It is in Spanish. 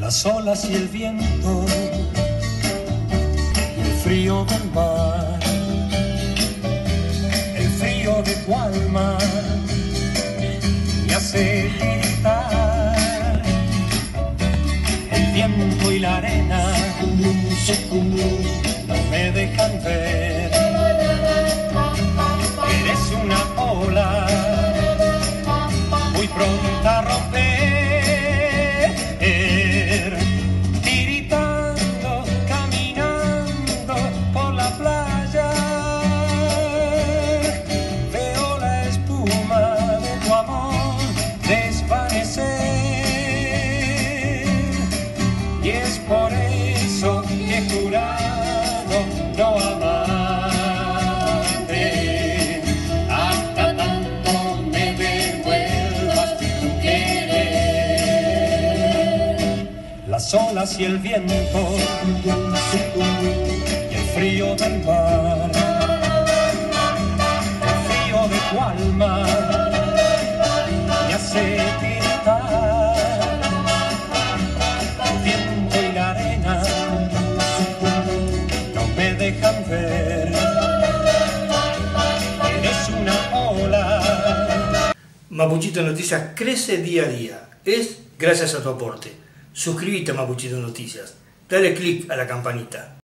Las olas y el viento y el frío del mar, el frío de tu alma me hace tiritar. El viento y la arena no me dejan ver. Eres una ola muy pronta a romper. Y es por eso que he jurado no amarte hasta tanto me devuelvas tu querer. Las olas y el viento y el frío del mar, el frío de tu alma me hace tiritar. Dejan ver, eres una ola. Mapuchito Noticias crece día a día. Es gracias a tu aporte. Suscríbete a Mapuchito Noticias. Dale click a la campanita.